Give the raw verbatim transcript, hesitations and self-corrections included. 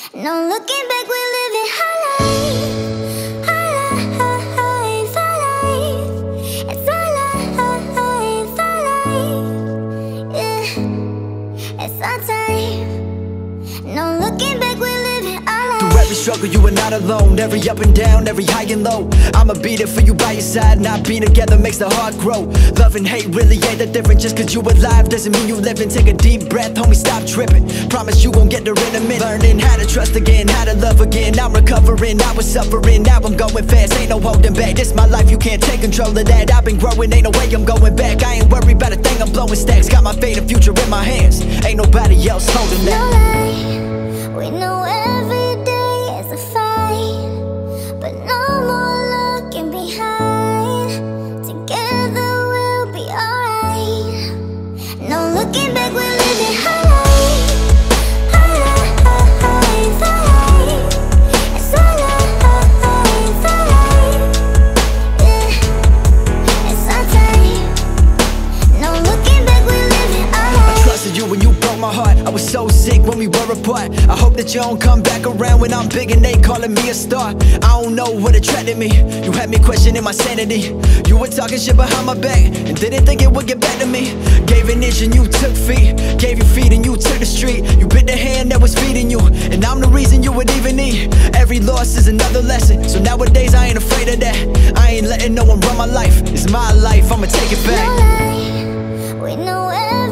No looking back, we living high life, high life, high life. It's our life, our life, yeah. It's our time. No looking back, we living our life. Through every struggle, you are not alone. Every up and down, every high and low, I'ma be there for you by your side. Not being together makes the heart grow. Love and hate really ain't that different. Just cause you alive doesn't mean you living. Take a deep breath, homie, stop tripping. Promise you gon' get there in a minute. Learning how to trust again, how to love again. I'm recovering, I was suffering, now I'm going fast. Ain't no holding back, this my life, you can't take control of that. I've been growing, ain't no way I'm going back. I ain't worried about a thing, I'm blowing stacks. Got my fate and future in my hands, ain't nobody else holding that. No lie, we know every day is a fight, but no more looking behind. Together we'll be alright. No looking back, we're living high life, high life, high life. It's our life, our life, yeah. It's our time. No looking back, we're living our I life. trusted you when you broke my heart. I was so sick when we were apart. I hope that you don't come back around when I'm big and they calling me a star. I don't know what attracted me. You had me questioning my sanity. You were talking shit behind my back and didn't think it would get back to me. Gave an inch and you took feet. Gave you feet and you took the street. You bit the hand that was feeding you, and I'm the reason you would even eat. Every loss is another lesson, so nowadays I ain't afraid of that. I ain't letting no one run my life. It's my life, I'ma take it back. No lie, we know every